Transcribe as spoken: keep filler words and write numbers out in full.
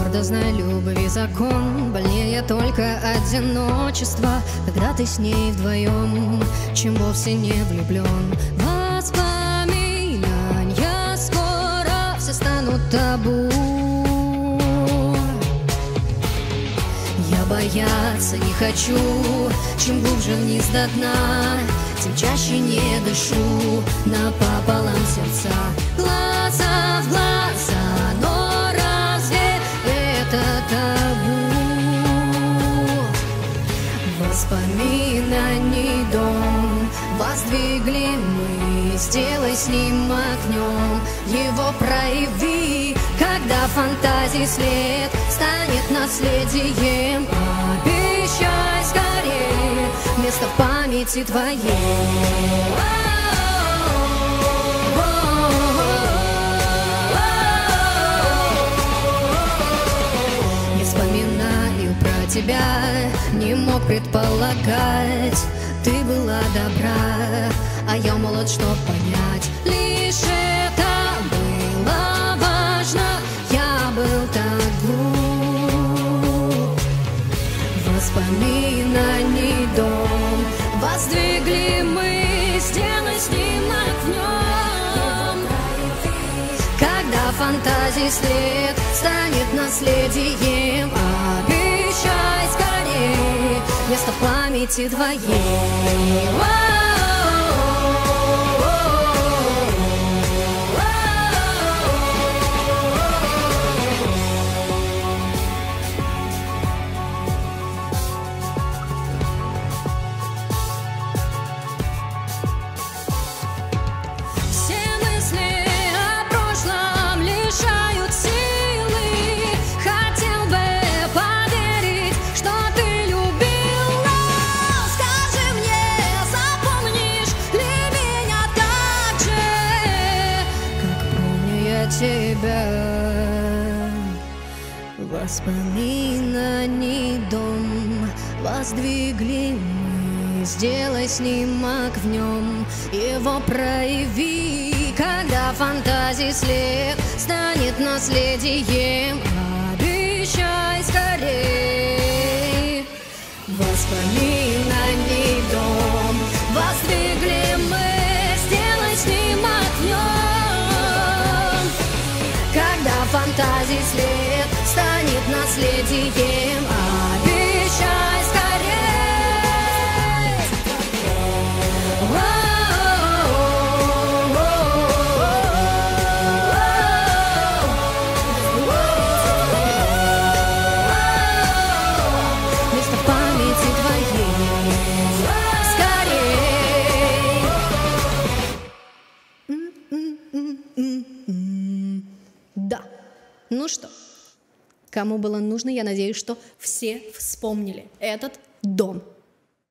Дознай любви закон, больнее только одиночество, когда ты с ней вдвоем, чем вовсе не влюблен. Воспоминания скоро все станут табу. Я бояться не хочу, чем глубже вниз до дна, тем чаще не дышу, напополам сердца. Глаза в глаза, но разве это табу? Воспоминаний дом воздвигли мы, сделай с ним огнем, его прояви, когда фантазии след станет наследием. Обещай скорее место в памяти твоей. Я вспоминаю про тебя, не мог предполагать, ты была добра, а я молод, чтоб понять. Лишь это было важно, я был так глуп. Воспоминаний дом воздвигли мы, сделай с ним огнем, когда фантазии след станет наследием. Обещай скорее место в памяти твоей. Тебя воспоминаний дом воздвигли мы, сделай снимок в нем, его прояви, когда фантазии след станет наследием. Обещай скорее. Воспоминаний дом воздвигли мы, сделай снимок в нем, когда фантазии след станет наследием. Обещай скорее. Место в памяти твоей. Скорее. Да. Ну что, кому было нужно, я надеюсь, что все вспомнили этот дом.